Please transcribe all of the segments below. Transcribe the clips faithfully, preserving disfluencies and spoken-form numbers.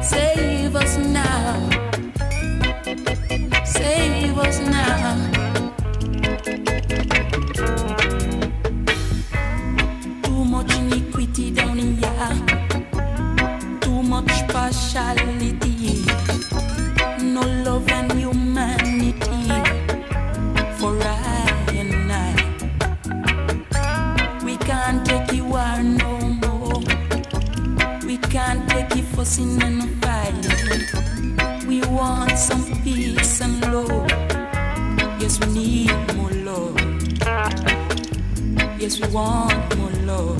Save us now. Save us now. Too much iniquity down in ya. Too much partiality. No love and humanity for I and I. We can't take you war no more. We can't take you fussing and fighting. We want some peace and love. Yes, we need more love. Yes, we want more love.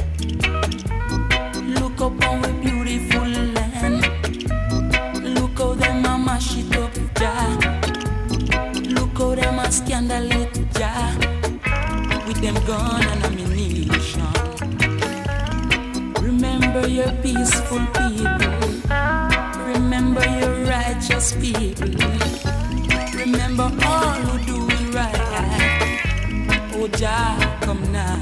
Look up on a beautiful land. Look how them a mash it up, Jah. Look how them a scandal it, Jah. With them gun and ammunition. Remember your peaceful people. Remember your righteous people. Remember all who do it right. Oh Jah, come now.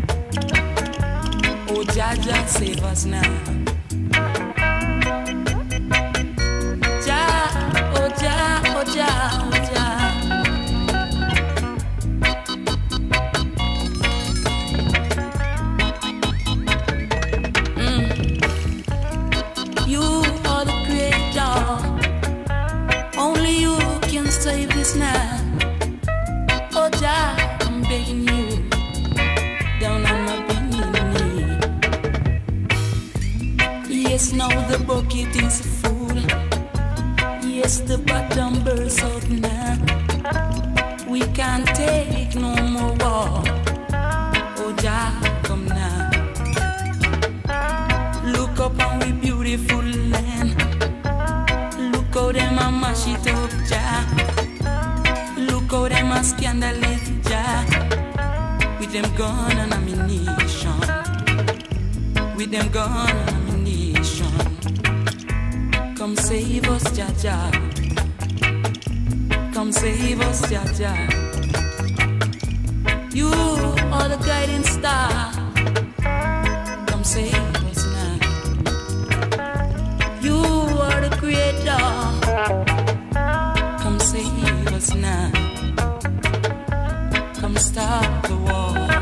Oh Jah, Jah, save us now. Jah, oh Jah, oh Jah, oh Jah. Mm. You are the creator. Only you can save this now. Oh Jah, I'm begging you, down on my bending knee. Yes, now the bucket is full. Yes, the bottom bursts out now. We can't take no more war. Oh Jah, come now. Look up on we beautiful land. Look how them a mash it up, Jah. Look how them a scandal it, Jah. With them gun and ammunition. With them gun and ammunition. Come save us, Jah Jah. Come save us, Jah Jah. You are the guiding star. Come save us now. You are the creator. Come save us now. Come stop the war.